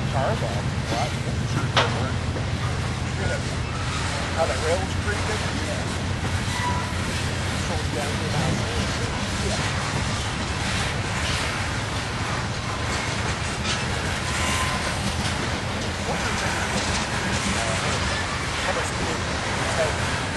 tires off, right? Sure it does work. How that rail's creeping? Yeah. Slowing down to the house. Yeah. What's your how much speed do you take?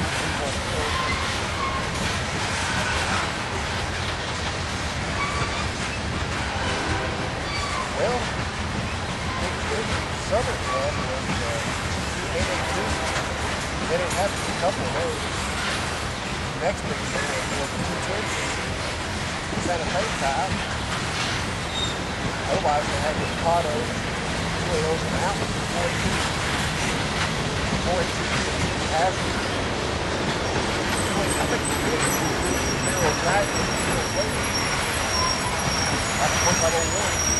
Well, Southern one was 882. Then it happened a couple of days. Next big thing was 210 Santa Fe type. Otherwise, they had this Prado way over the mountain for 482 passenger. I think it's good. Mineral drag is still waiting. That's 1501.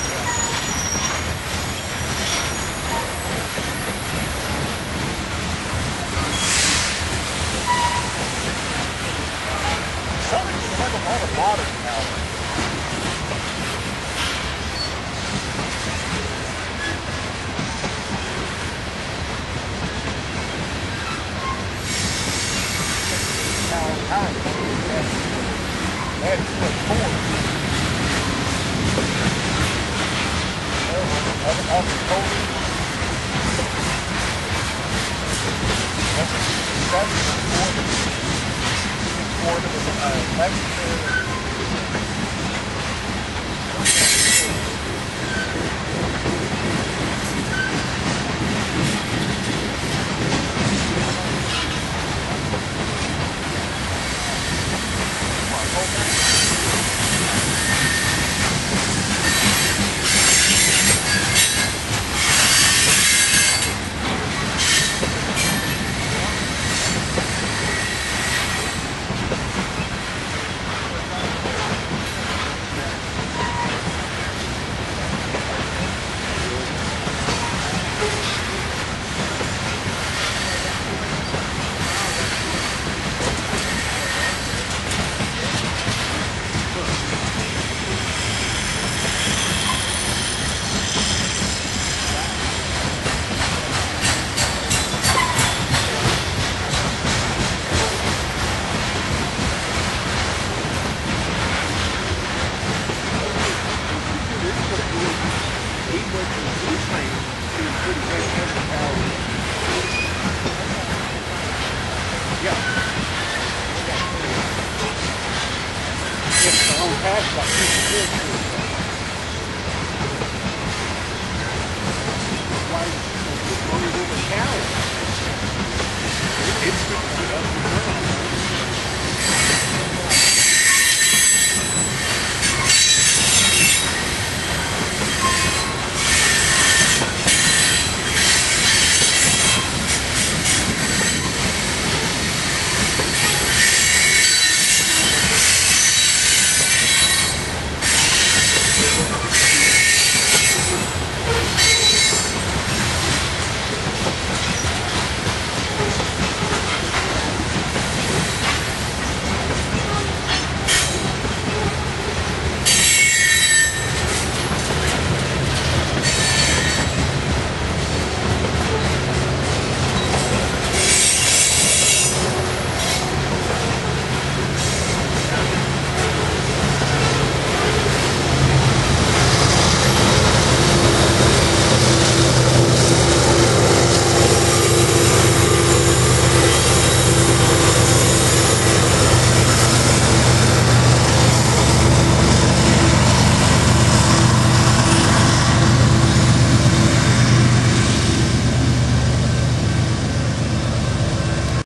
Southern's like a lot of modern power. They had to put corn. Off the cold. That's corn with Mexican. Yeah. It's the whole pack, like 50 years.